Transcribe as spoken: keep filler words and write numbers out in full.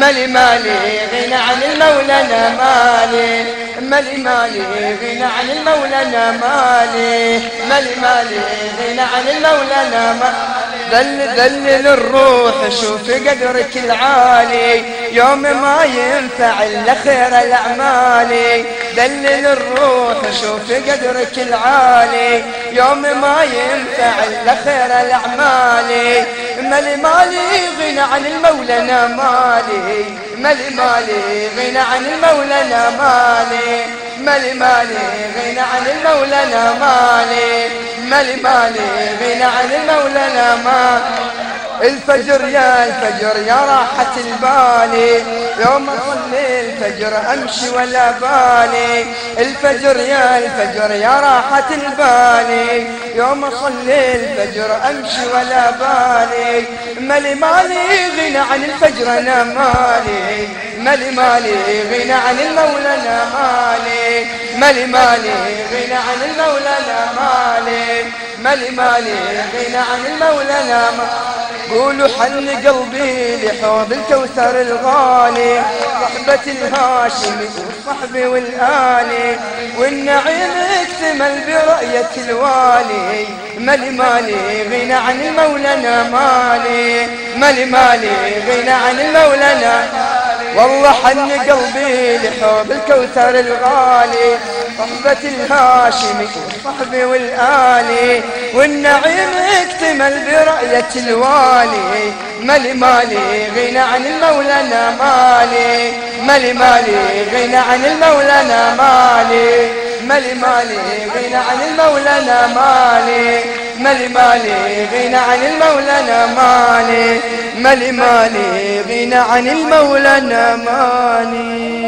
مالي مالي غنى عن المولانا مالي مالي مالي غنى عن المولانا مالي مالي مالي غنى عن المولانا مالي ذل ذل للروح شوف قدرك العالي يوم ما ينفع الا خير الاعمال ذل للروح شوف قدرك العالي يوم ما ينفع الا خير الاعمال مالي مالي غنى عن المولانا مالي مالي مالي غنى عن المولانا مالي مالي مالي غنى عن المولانا مالي مالي مالي غنى عن المولانا مالي الفجر يا الفجر يا راحة البالي يوم أصلي الفجر أمشي ولا بالي الفجر يا الفجر يا راحة البالي يوم أصلي الفجر أمشي ولا بالي مالي مالي غنى عن الفجر أنا مالي مالي مالي غنى عن المولانا مالي مالي مالي غنى عن المولانا مالي مالي مالي غنى عن المولانا مالي قولوا حن قلبي لحوض الكوثر الغالي صحبة الهاشمي والصحب والآلي والنعيم اكتمل برؤية الوالي مالي مالي غنى عن المولانا مالي مالي مالي غنى عن المولانا والله حن قلبي لحوض الكوثر الغالي صحبة الهاشمي والصحب والآلي والنعيم اكتمل برؤية الوالي مالي مالي غنى عن المولانا مالي مالي مالي غنى عن المولانا مالي مالي مالي غنى عن المولانا مالي مالي مالي غنى عن المولانا مالي مالي مالي غنى عن المولانا مالي.